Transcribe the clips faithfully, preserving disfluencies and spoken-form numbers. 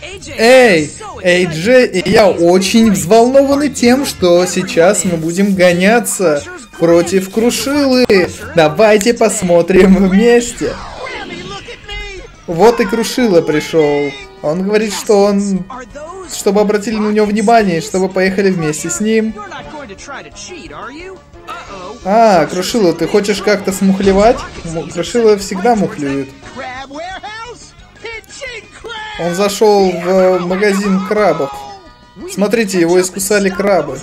Эй, Эй Джей, и я очень взволнованы тем, что сейчас мы будем гоняться против Крушилы. Давайте посмотрим вместе. Вот и Крушила пришел. Он говорит, что он... Чтобы обратили на него внимание, чтобы поехали вместе с ним. А, Крушила, ты хочешь как-то смухлевать? Крушила всегда мухлюет. Он зашел в магазин крабов. Смотрите, его искусали крабы.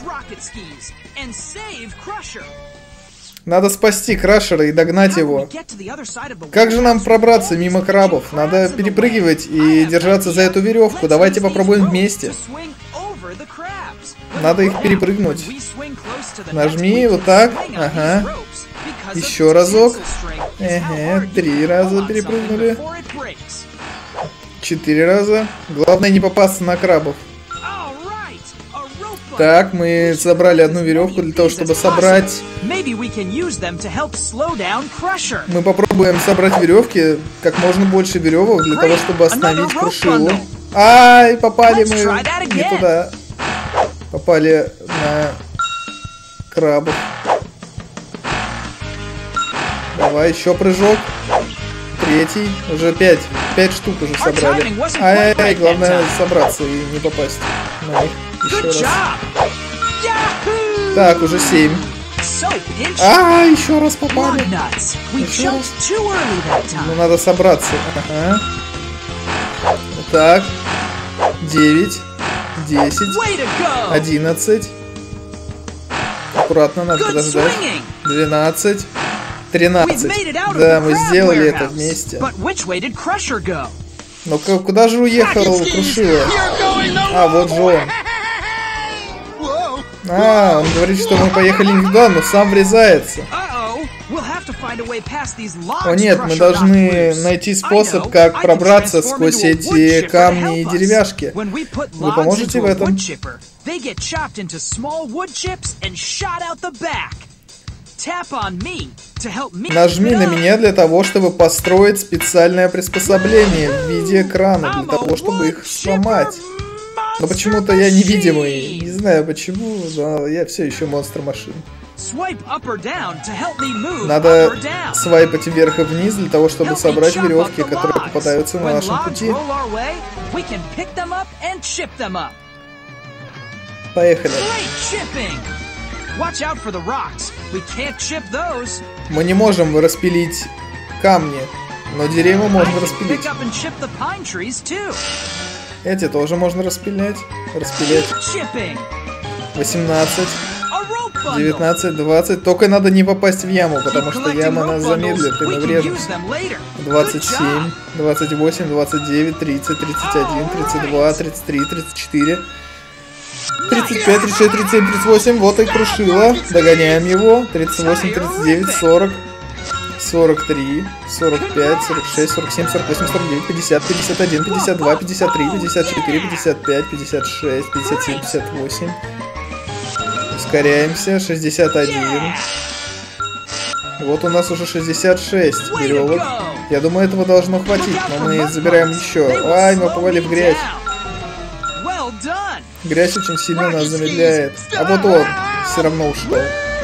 Надо спасти Крашера и догнать его. Как же нам пробраться мимо крабов? Надо перепрыгивать и держаться за эту веревку. Давайте попробуем вместе. Надо их перепрыгнуть. Нажми вот так. Ага. Еще разок. Ага, три раза перепрыгнули. Четыре раза. Главное не попасться на крабов. Так, мы забрали одну веревку для того, чтобы собрать... Мы попробуем собрать веревки, как можно больше веревок, для того, чтобы остановить Крушилу. Ай, попали мы не туда. Попали на крабов. Давай, еще прыжок. Третий. Уже пять. Пять штук уже собрали. Ай-яй-яй, главное собраться и не попасть на них. Еще раз. Так, уже семь. А, еще раз попали. Еще раз. Ну, надо собраться. Ага. Так. Девять. Десять. Одиннадцать. Аккуратно, надо подождать. Двенадцать. Тринадцать. Да, мы сделали это вместе. Но куда же уехал Крушила? А, вот же он. А, он говорит, что мы поехали не туда, но сам врезается. О нет, мы должны найти способ, как пробраться сквозь эти камни и деревяшки. Вы поможете в этом? Нажми на меня для того, чтобы построить специальное приспособление в виде экрана, для того, чтобы их сломать. Но почему-то я невидимый. Не знаю почему, но я все еще монстр машин. Надо свайпать вверх и вниз для того, чтобы собрать веревки, которые попадаются на нашем пути. Поехали. Мы не можем распилить камни, но деревья можно распилить. Эти тоже можно распилять. Распилять. восемнадцать. девятнадцать, двадцать. Только надо не попасть в яму, потому что яма нас замедлит, и мы врежемся. двадцать семь, двадцать восемь, двадцать девять, тридцать, тридцать один, тридцать два, тридцать три, тридцать четыре, тридцать пять, тридцать шесть, тридцать семь, тридцать восемь. Вот и Крушила. Догоняем его. тридцать восемь, тридцать девять, сорок. сорок три, сорок пять, сорок шесть, сорок семь, сорок восемь, сорок девять, пятьдесят, пятьдесят один, пятьдесят два, пятьдесят три, пятьдесят четыре, пятьдесят пять, пятьдесят шесть, пятьдесят семь, пятьдесят восемь. Ускоряемся. шестьдесят один. Вот у нас уже шестьдесят шесть веревок. Я думаю, этого должно хватить, но мы забираем еще. Ай, мы попали в грязь. Грязь очень сильно нас замедляет. А вот он все равно ушел.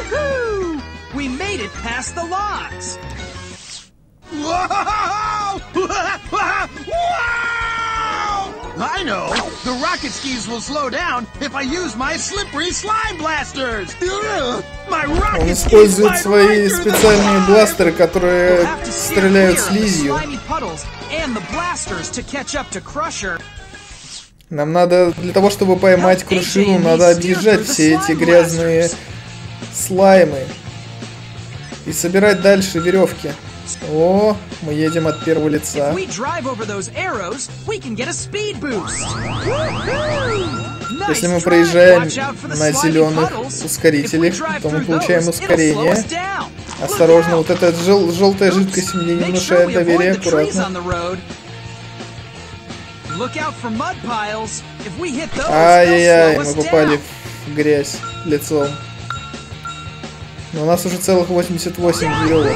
I know. The rocket skis will slow down if I use my slippery slime blasters. My rocket Он использует свои специальные бластеры, которые стреляют слизью. Нам надо, для того, чтобы поймать Крушилу, надо объезжать все эти грязные слаймы и собирать дальше веревки. О, мы едем от первого лица. Если мы проезжаем на зеленых ускорителях, то мы получаем ускорение. Осторожно, вот эта жел желтая жидкость мне не внушает доверия, аккуратно. Ай-яй-яй, мы попали в грязь лицом. Но у нас уже целых восемьдесят восемь веревок.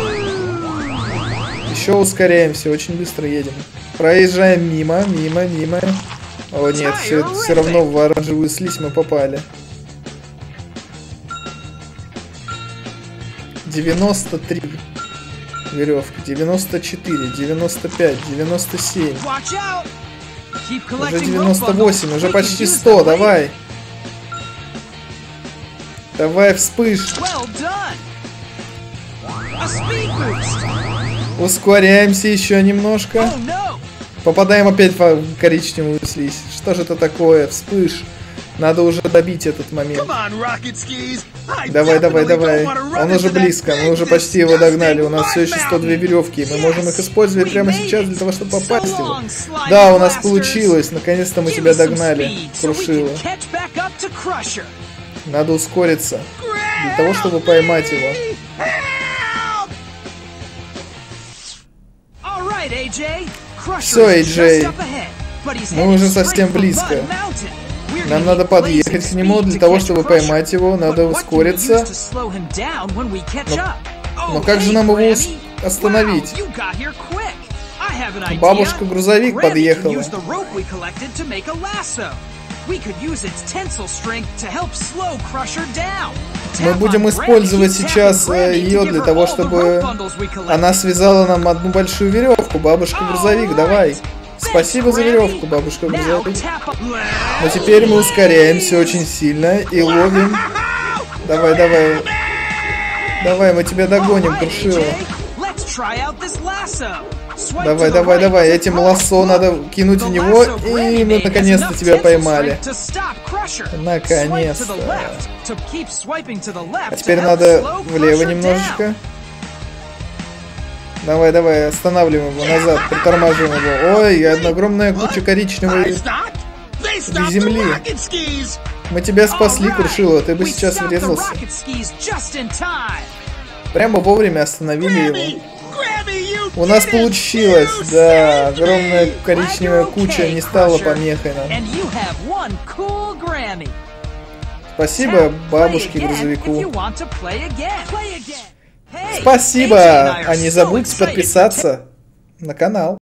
Еще ускоряемся, очень быстро едем. Проезжаем мимо, мимо, мимо. О нет, все, все равно в оранжевую слизь мы попали. девяносто три веревки, девяносто четыре, девяносто пять, девяносто семь. Уже девяносто восемь, уже почти сто, давай. Давай, вспыш. Ускоряемся еще немножко. Попадаем опять в коричневую слизь. Что же это такое? Вспыш. Надо уже добить этот момент. Давай, давай, давай. Он уже близко. Мы уже почти его догнали. У нас все еще сто две веревки. Мы можем их использовать прямо сейчас для того, чтобы попасть в его. Да, у нас получилось. Наконец-то мы тебя догнали, Крушило. Надо ускориться для того, чтобы поймать его. Все, Эй Джей. Мы уже совсем близко. Нам надо подъехать к нему для того, чтобы поймать его. Надо ускориться. Но, но как же нам его остановить? Бабушка-грузовик подъехала. Мы будем использовать сейчас ее для того, чтобы она связала нам одну большую веревку. Бабушка-грузовик, давай. Спасибо за веревку, бабушка-грузовик. Но теперь мы ускоряемся очень сильно и ловим. Давай, давай. Давай, мы тебя догоним, Крушило. Давай, давай, давай. Этим лассо надо кинуть в него, и мы наконец-то тебя поймали. Наконец-то. А теперь надо влево немножечко. Давай, давай, останавливаем его назад, притормаживаем его. Ой, одна огромная куча коричневой земли. Мы тебя спасли, Крушило, ты бы сейчас врезался. Прямо вовремя остановили его. У нас получилось, да, огромная коричневая куча не стала помехой нам. Спасибо бабушке-грузовику. Спасибо! А не забудьте подписаться на канал.